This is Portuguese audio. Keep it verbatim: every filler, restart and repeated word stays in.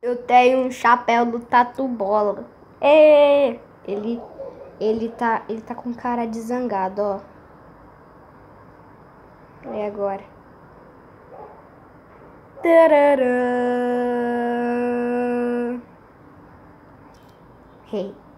Eu tenho um chapéu do Tatu Bola. É, ele, ele tá, ele tá com cara de zangado, ó. É agora. Tararã. Hey.